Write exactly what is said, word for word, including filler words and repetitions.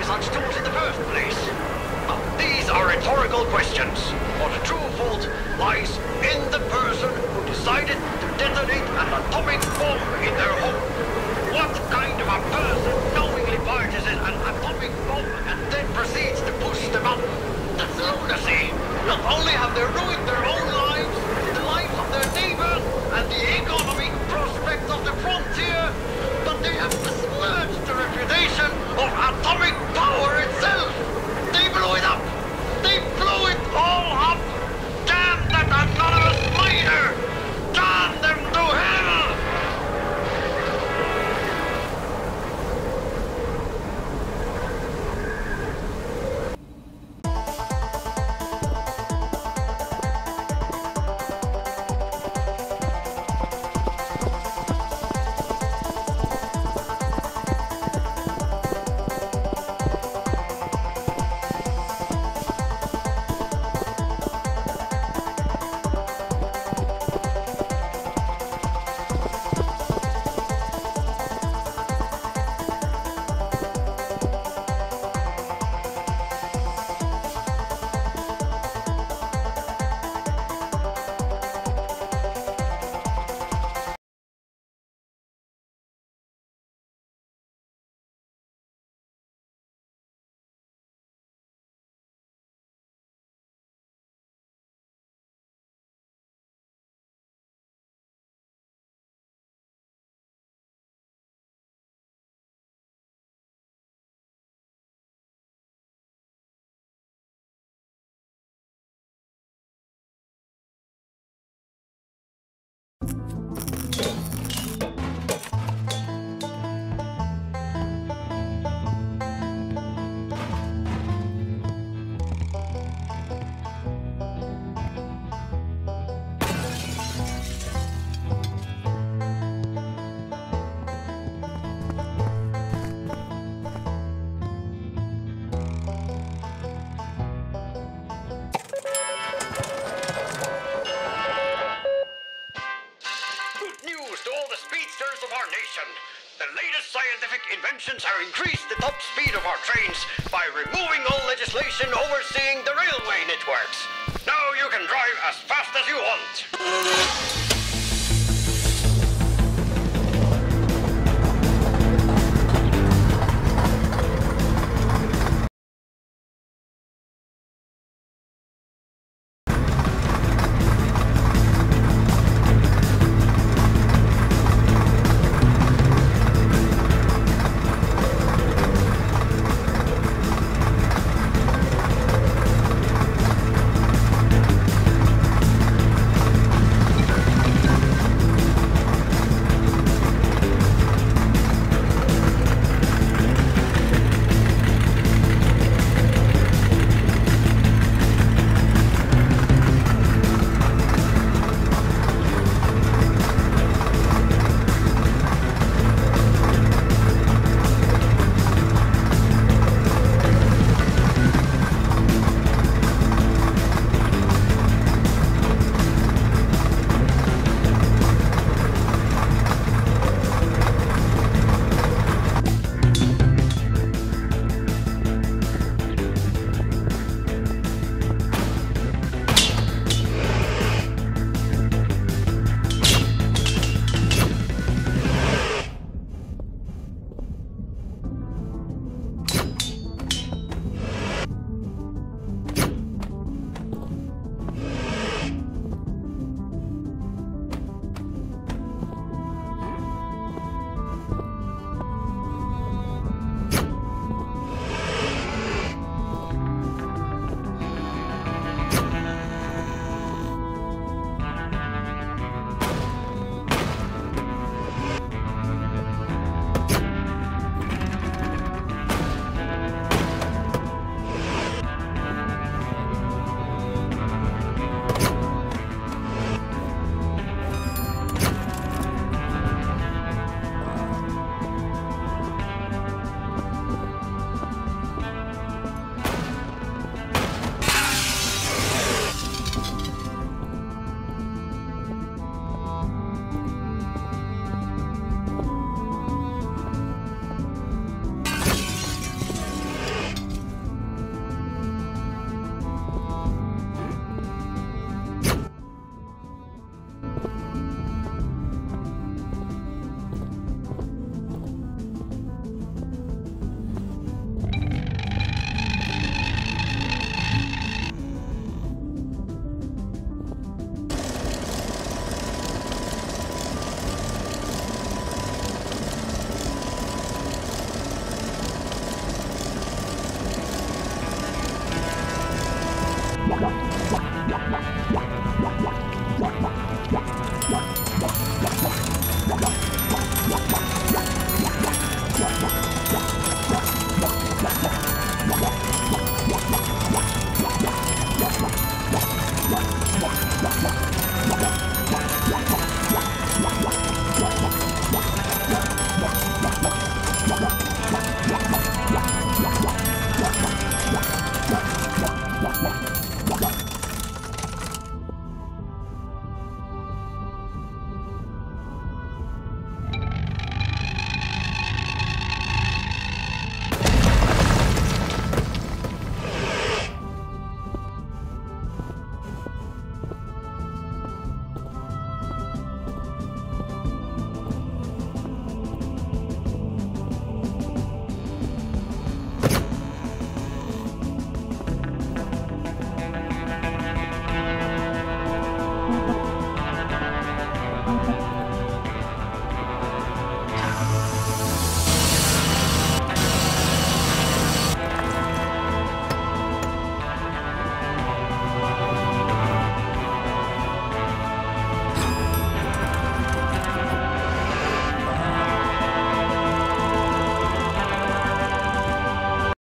such tools in the first place? Now, these are rhetorical questions, for the true fault lies in the person who decided to detonate an atomic bomb in their home. What kind of a person knowingly purchases an atomic bomb and then proceeds to push them up? That's lunacy! Not only have they ruined their own lives, the lives of their neighbors, and the economic prospects of the frontier, but they have besmirched the reputation of atomic power itself! They blew it up! They blew it all up! Damn that anonymous miner! Damn them to hell! The latest scientific inventions have increased the top speed of our trains by removing all legislation overseeing the railway networks. Now you can drive as fast as you want.